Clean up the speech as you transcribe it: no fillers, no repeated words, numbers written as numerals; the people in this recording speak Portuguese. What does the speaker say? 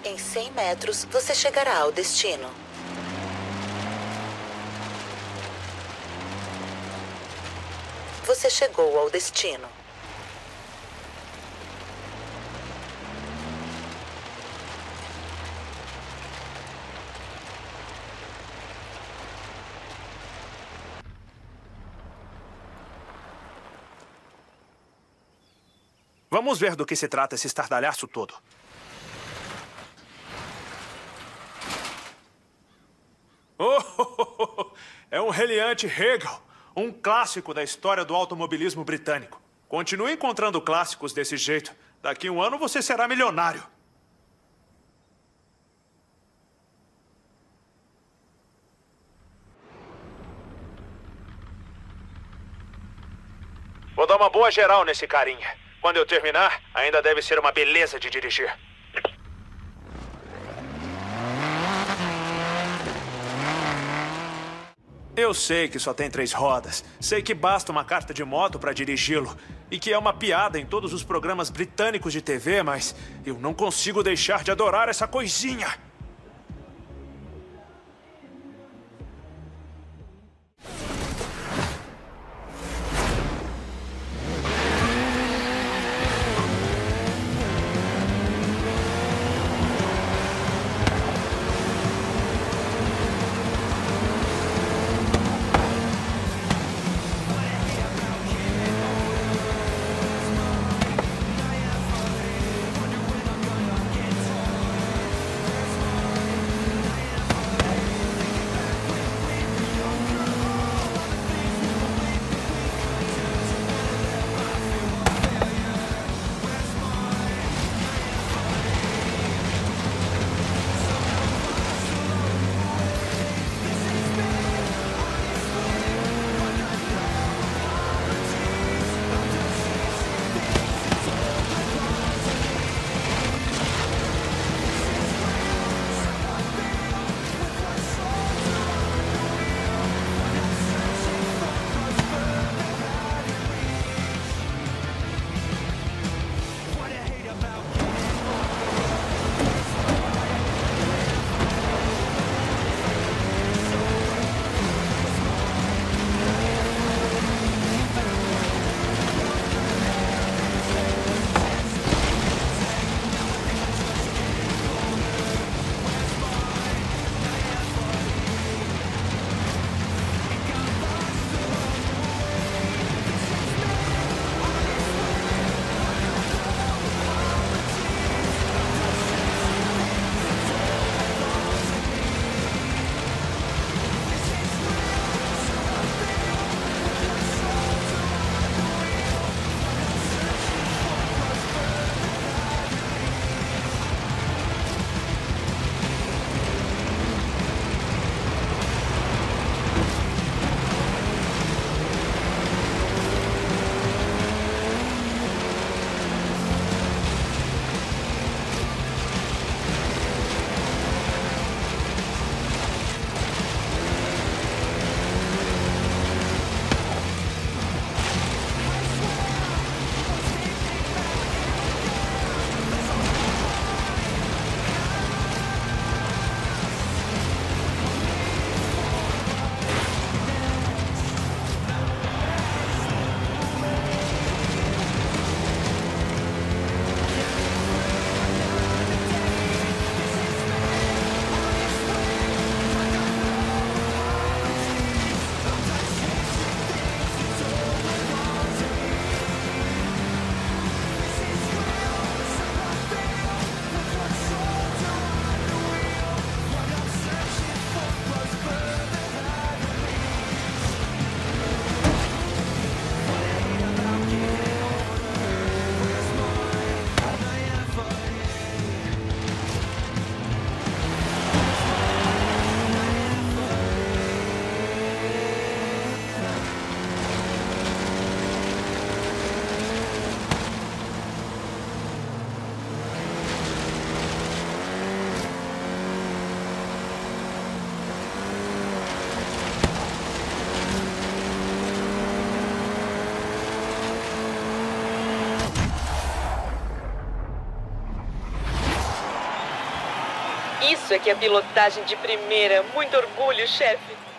Em 100 metros, você chegará ao destino. Você chegou ao destino. Vamos ver do que se trata esse estardalhaço todo. Oh, é um reliante Hegel, um clássico da história do automobilismo britânico. Continue encontrando clássicos desse jeito. Daqui a um ano você será milionário. Vou dar uma boa geral nesse carinha. Quando eu terminar, ainda deve ser uma beleza de dirigir. Eu sei que só tem 3 rodas. Sei que basta uma carta de moto para dirigi-lo. E que é uma piada em todos os programas britânicos de TV, mas eu não consigo deixar de adorar essa coisinha. Isso é que é pilotagem de primeira. Muito orgulho, chefe.